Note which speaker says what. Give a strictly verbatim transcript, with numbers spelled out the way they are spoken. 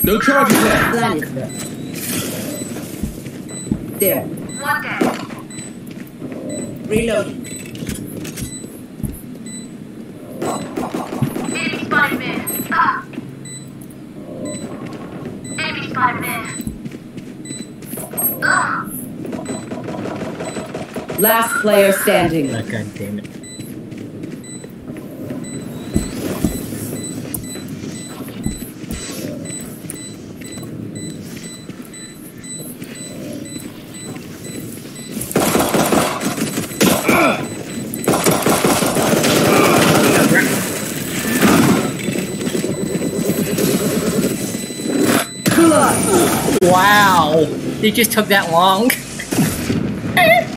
Speaker 1: No charges left.
Speaker 2: Planted. There.
Speaker 3: One dead.
Speaker 2: Reloading.
Speaker 3: Enemy spotted mid. Ah. Enemy spotted mid. Ah.
Speaker 2: Last player standing.
Speaker 4: Oh, God damn it. Wow, it just took that long.